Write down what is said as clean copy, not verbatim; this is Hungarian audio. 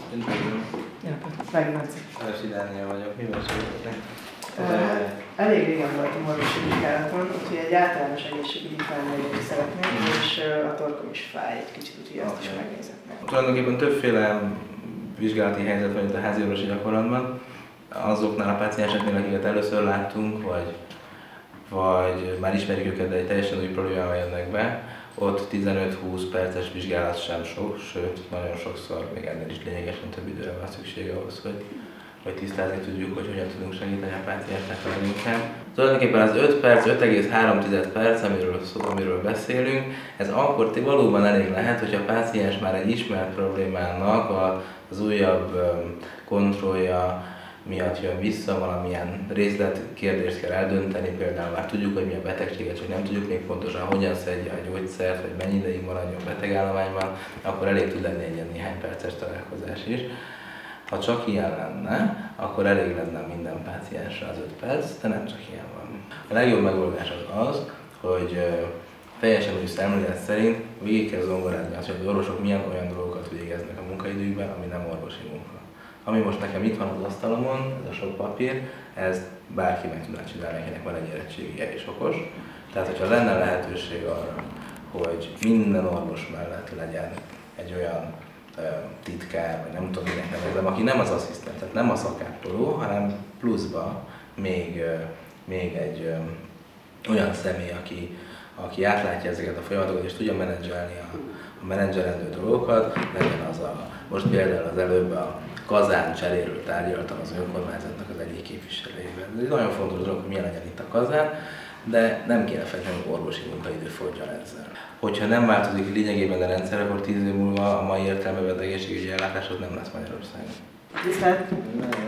Üdvözlöm. Meglátszik. Örsi Dániel vagyok, mi meséltetek? Elég régen voltam orvosi vizsgálaton, úgyhogy egy általános egészségügyi felmérést szeretnék, és a torkom is fáj egy kicsit, úgyhogy azt is megnézhetném. Tulajdonképpen többféle vizsgálati helyzet van itt a házi orvosi gyakorlatban. Azoknál a pácienseknél, akiket először láttunk, vagy már ismerjük őket, de egy teljesen új problémával jönnek be, ott 15-20 perces vizsgálat sem sok, sőt, nagyon sokszor még ennél is lényegesen több időre van szüksége ahhoz, hogy tisztázni tudjuk, hogy hogyan tudunk segíteni a páciensnek a leginkább. Tulajdonképpen az 5 perc, 5,3 perc, amiről beszélünk, ez akkor valóban elég lehet, hogy a páciens már egy ismert problémának az újabb kontrollja miatt jön vissza, valamilyen részletkérdést kell eldönteni, például már tudjuk, hogy mi a betegsége, csak nem tudjuk még pontosan, hogyan szedje a gyógyszert, vagy mennyi ideig maradjon betegállományban, akkor elég tud lenni egy ilyen néhány perces találkozás is. Ha csak ilyen lenne, akkor elég lenne minden páciensre az 5 perc, de nem csak ilyen van. A legjobb megoldás az, hogy teljesen új szemlélet szerint végig kell zongorázni azt, hogy az orvosok milyen olyan dolgokat végeznek a munkaidőkben, ami nem orvosi munka. Ami most nekem itt van az asztalomon, ez a sok papír, ez bárki meg tudná csinálni, akinek van egy érettségie és okos. Tehát, hogyha lenne lehetőség arra, hogy minden orvos mellett legyen egy olyan titkár, vagy nem tudom minek nevezem, aki nem az asszisztent, tehát nem a szakápoló, hanem pluszba még egy olyan személy, aki átlátja ezeket a folyamatokat és tudja menedzselni a menedzselendő dolgokat, legyen az most például az előbb a kazán cseréről tárgyaltam az önkormányzatnak az egyik képviselőjével. Ez egy nagyon fontos dolog, hogy milyen legyen itt a kazán, de nem kéne feltétlenül orvosi munkaidő fogjon ezzel. Hogyha nem változik lényegében a rendszer, akkor 10 év múlva a mai értelmeben egészségügyi ellátás az nem lesz Magyarországon. Tisztelt!